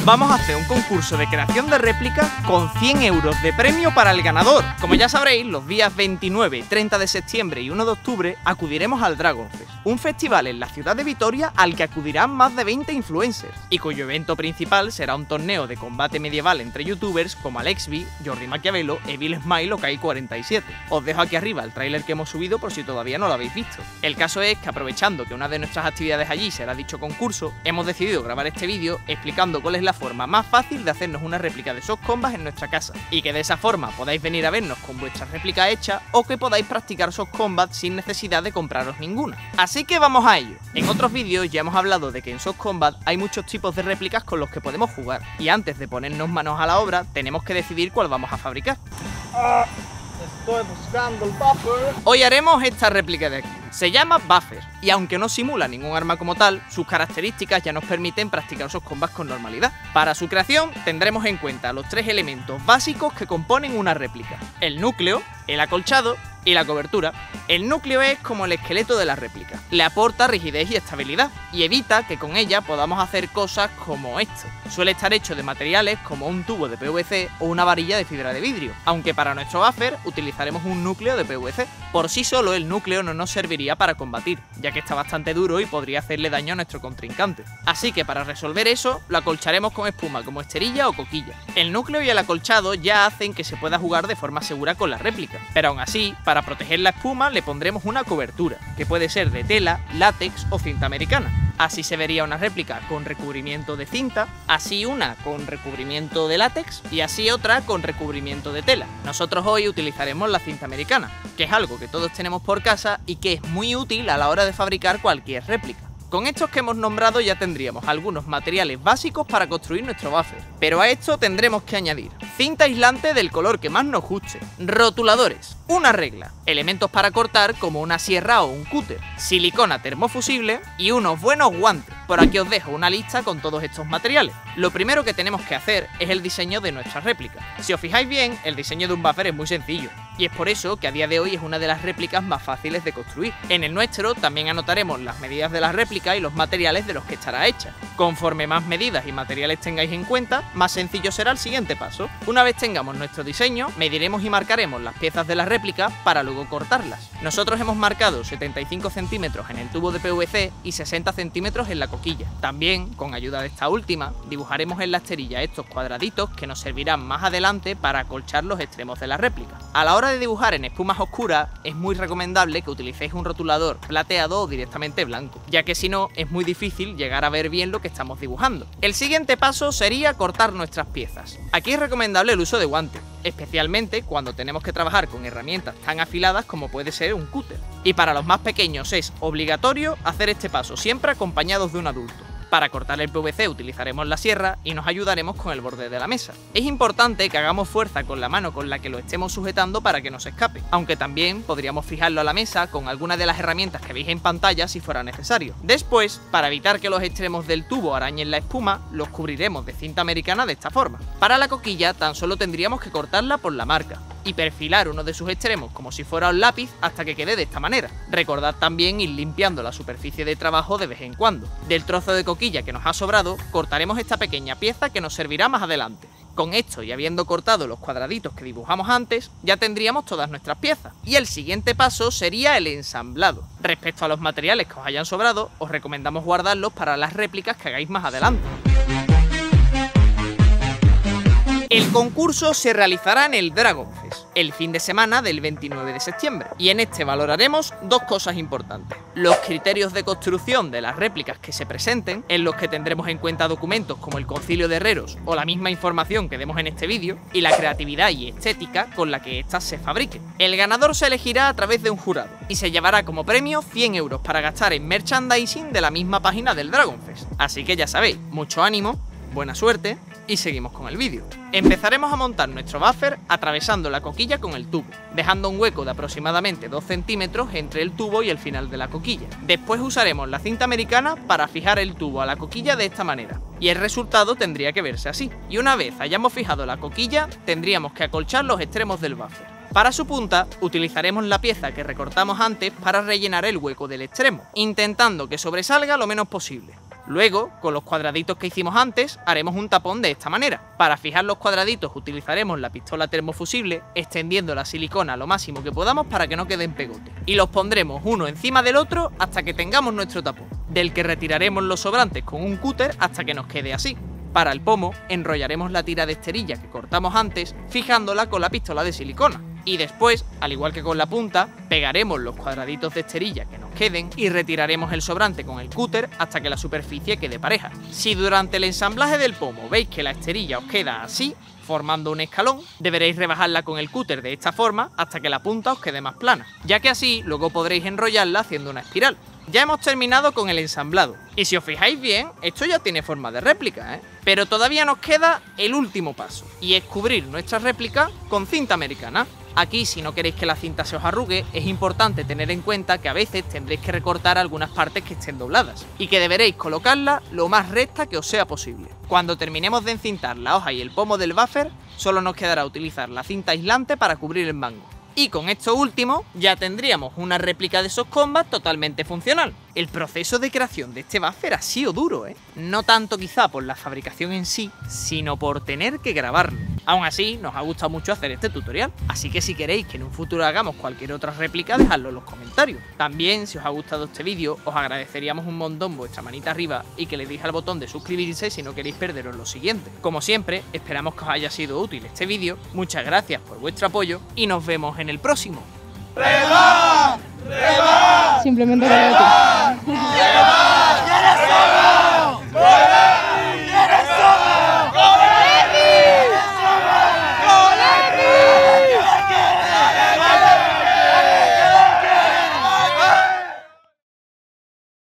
Vamos a hacer un concurso de creación de réplicas con 100 euros de premio para el ganador. Como ya sabréis, los días 29, 30 de septiembre y 1 de octubre acudiremos al Dragon Fest, un festival en la ciudad de Vitoria al que acudirán más de 20 influencers y cuyo evento principal será un torneo de combate medieval entre youtubers como Alexby, Jordi Maquiavelo, Evil Smile o Kai47. Os dejo aquí arriba el tráiler que hemos subido por si todavía no lo habéis visto. El caso es que, aprovechando que una de nuestras actividades allí será dicho concurso, hemos decidido grabar este vídeo explicando cuál es la forma más fácil de hacernos una réplica de Soft Combat en nuestra casa, y que de esa forma podáis venir a vernos con vuestra réplica hecha o que podáis practicar Soft Combat sin necesidad de compraros ninguna. Así que vamos a ello. En otros vídeos ya hemos hablado de que en Soft Combat hay muchos tipos de réplicas con los que podemos jugar, y antes de ponernos manos a la obra tenemos que decidir cuál vamos a fabricar. Estoy buscando el Buffer. Hoy haremos esta réplica de aquí. Se llama Buffer, y aunque no simula ningún arma como tal, sus características ya nos permiten practicar esos combats con normalidad. Para su creación tendremos en cuenta los 3 elementos básicos que componen una réplica: el núcleo, el acolchado y la cobertura. El núcleo es como el esqueleto de la réplica, le aporta rigidez y estabilidad, y evita que con ella podamos hacer cosas como esto. Suele estar hecho de materiales como un tubo de PVC o una varilla de fibra de vidrio, aunque para nuestro buffer utilizaremos un núcleo de PVC. Por sí solo el núcleo no nos serviría para combatir, ya que está bastante duro y podría hacerle daño a nuestro contrincante. Así que para resolver eso, lo acolcharemos con espuma como esterilla o coquilla. El núcleo y el acolchado ya hacen que se pueda jugar de forma segura con la réplica, pero aún así, para proteger la espuma le pondremos una cobertura, que puede ser de tela, látex o cinta americana. Así se vería una réplica con recubrimiento de cinta, así una con recubrimiento de látex y así otra con recubrimiento de tela. Nosotros hoy utilizaremos la cinta americana, que es algo que todos tenemos por casa y que es muy útil a la hora de fabricar cualquier réplica. Con estos que hemos nombrado ya tendríamos algunos materiales básicos para construir nuestro buffer, pero a esto tendremos que añadir cinta aislante del color que más nos guste, rotuladores, una regla, elementos para cortar como una sierra o un cúter, silicona termofusible y unos buenos guantes. Por aquí os dejo una lista con todos estos materiales. Lo primero que tenemos que hacer es el diseño de nuestra réplica. Si os fijáis bien, el diseño de un buffer es muy sencillo, y es por eso que a día de hoy es una de las réplicas más fáciles de construir. En el nuestro también anotaremos las medidas de la réplica y los materiales de los que estará hecha. Conforme más medidas y materiales tengáis en cuenta, más sencillo será el siguiente paso. Una vez tengamos nuestro diseño, mediremos y marcaremos las piezas de la réplica para luego cortarlas. Nosotros hemos marcado 75 centímetros en el tubo de PVC y 60 centímetros en la coquilla. También, con ayuda de esta última, dibujaremos en la esterilla estos cuadraditos que nos servirán más adelante para acolchar los extremos de la réplica. A la hora de dibujar en espumas oscuras, es muy recomendable que utilicéis un rotulador plateado o directamente blanco, ya que si no, es muy difícil llegar a ver bien lo que estamos dibujando. El siguiente paso sería cortar nuestras piezas. Aquí es recomendable el uso de guantes, especialmente cuando tenemos que trabajar con herramientas tan afiladas como puede ser un cúter. Y para los más pequeños es obligatorio hacer este paso siempre acompañados de un adulto. Para cortar el PVC utilizaremos la sierra y nos ayudaremos con el borde de la mesa. Es importante que hagamos fuerza con la mano con la que lo estemos sujetando para que no se escape, aunque también podríamos fijarlo a la mesa con alguna de las herramientas que veis en pantalla si fuera necesario. Después, para evitar que los extremos del tubo arañen la espuma, los cubriremos de cinta americana de esta forma. Para la coquilla tan solo tendríamos que cortarla por la marca y perfilar uno de sus extremos como si fuera un lápiz hasta que quede de esta manera. Recordad también ir limpiando la superficie de trabajo de vez en cuando. Del trozo de coquilla que nos ha sobrado, cortaremos esta pequeña pieza que nos servirá más adelante. Con esto y habiendo cortado los cuadraditos que dibujamos antes, ya tendríamos todas nuestras piezas. Y el siguiente paso sería el ensamblado. Respecto a los materiales que os hayan sobrado, os recomendamos guardarlos para las réplicas que hagáis más adelante. El concurso se realizará en el Dragon Fest, el fin de semana del 29 de septiembre, y en este valoraremos dos cosas importantes: los criterios de construcción de las réplicas que se presenten, en los que tendremos en cuenta documentos como el Concilio de Herreros o la misma información que demos en este vídeo, y la creatividad y estética con la que éstas se fabriquen. El ganador se elegirá a través de un jurado, y se llevará como premio 100 euros para gastar en merchandising de la misma página del Dragon Fest. Así que ya sabéis, mucho ánimo, buena suerte, y seguimos con el vídeo. Empezaremos a montar nuestro buffer atravesando la coquilla con el tubo, dejando un hueco de aproximadamente 2 centímetros entre el tubo y el final de la coquilla. Después usaremos la cinta americana para fijar el tubo a la coquilla de esta manera, y el resultado tendría que verse así. Y una vez hayamos fijado la coquilla, tendríamos que acolchar los extremos del buffer. Para su punta, utilizaremos la pieza que recortamos antes para rellenar el hueco del extremo, intentando que sobresalga lo menos posible. Luego, con los cuadraditos que hicimos antes, haremos un tapón de esta manera. Para fijar los cuadraditos utilizaremos la pistola termofusible, extendiendo la silicona lo máximo que podamos para que no queden pegotes. Y los pondremos uno encima del otro hasta que tengamos nuestro tapón, del que retiraremos los sobrantes con un cúter hasta que nos quede así. Para el pomo, enrollaremos la tira de esterilla que cortamos antes, fijándola con la pistola de silicona. Y después, al igual que con la punta, pegaremos los cuadraditos de esterilla que nos queden y retiraremos el sobrante con el cúter hasta que la superficie quede pareja. Si durante el ensamblaje del pomo veis que la esterilla os queda así, formando un escalón, deberéis rebajarla con el cúter de esta forma hasta que la punta os quede más plana, ya que así luego podréis enrollarla haciendo una espiral. Ya hemos terminado con el ensamblado, y si os fijáis bien, esto ya tiene forma de réplica, ¿eh? Pero todavía nos queda el último paso, y es cubrir nuestra réplica con cinta americana. Aquí, si no queréis que la cinta se os arrugue, es importante tener en cuenta que a veces tendréis que recortar algunas partes que estén dobladas, y que deberéis colocarla lo más recta que os sea posible. Cuando terminemos de encintar la hoja y el pomo del buffer, solo nos quedará utilizar la cinta aislante para cubrir el mango. Y con esto último, ya tendríamos una réplica de SOS Combat totalmente funcional. El proceso de creación de este buffer ha sido duro, ¿eh? No tanto quizá por la fabricación en sí, sino por tener que grabarlo. Aún así, nos ha gustado mucho hacer este tutorial, así que si queréis que en un futuro hagamos cualquier otra réplica, dejadlo en los comentarios. También, si os ha gustado este vídeo, os agradeceríamos un montón vuestra manita arriba y que le deis al botón de suscribirse si no queréis perderos lo siguiente. Como siempre, esperamos que os haya sido útil este vídeo, muchas gracias por vuestro apoyo y nos vemos en el próximo. ¡Reba! ¡Reba! Simplemente lo veo.